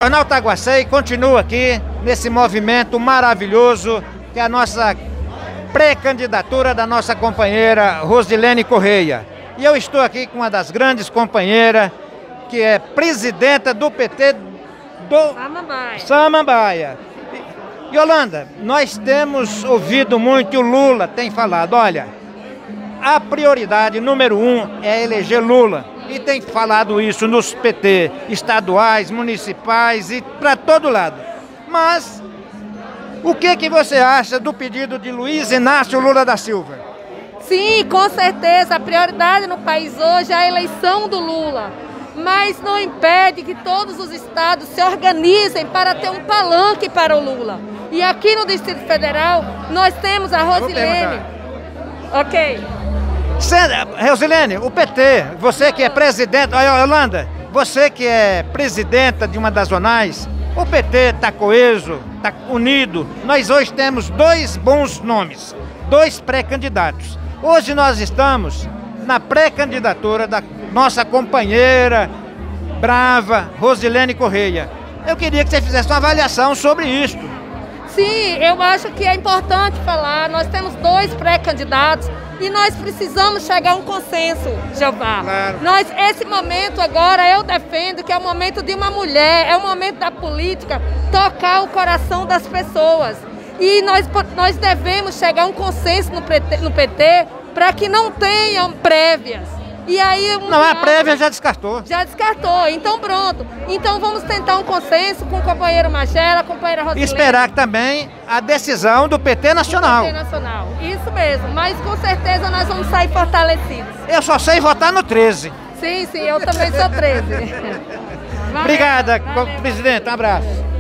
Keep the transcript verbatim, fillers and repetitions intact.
O Jornal Taguacei continua aqui nesse movimento maravilhoso que é a nossa pré-candidatura da nossa companheira Rosilene Correia. E eu estou aqui com uma das grandes companheiras, que é presidenta do P T do Samambaia. Samambaia. E, Yolanda, nós temos ouvido muito, o Lula tem falado, olha, a prioridade número um é eleger Lula. E tem falado isso nos P T estaduais, municipais e para todo lado. Mas o que, que você acha do pedido de Luiz Inácio Lula da Silva? Sim, com certeza, a prioridade no país hoje é a eleição do Lula. Mas não impede que todos os estados se organizem para ter um palanque para o Lula. E aqui no Distrito Federal, nós temos a Rosilene. Ok. Rosilene, o P T, você que é presidente, olha, Yolanda, você que é presidenta de uma das zonais, o P T está coeso, está unido. Nós hoje temos dois bons nomes, dois pré-candidatos. Hoje nós estamos na pré-candidatura da nossa companheira brava, Rosilene Correia. Eu queria que você fizesse uma avaliação sobre isto. Sim, eu acho que é importante falar. Nós temos dois pré-candidatos e nós precisamos chegar a um consenso, Jeová. Claro. Nós, esse momento agora, eu defendo que é o momento de uma mulher, é o momento da política tocar o coração das pessoas. E nós, nós devemos chegar a um consenso no P T, no P T para que não tenham prévias. E aí, um não, a diálogo, prévia já descartou. Já descartou, então pronto. Então vamos tentar um consenso com o companheiro Magela, a companheira Rosilene. E esperar também a decisão do P T Nacional. Do P T Nacional, isso mesmo. Mas com certeza nós vamos sair fortalecidos. Eu só sei votar no treze. Sim, sim, eu também sou treze. Obrigada, valeu. Presidente, um abraço.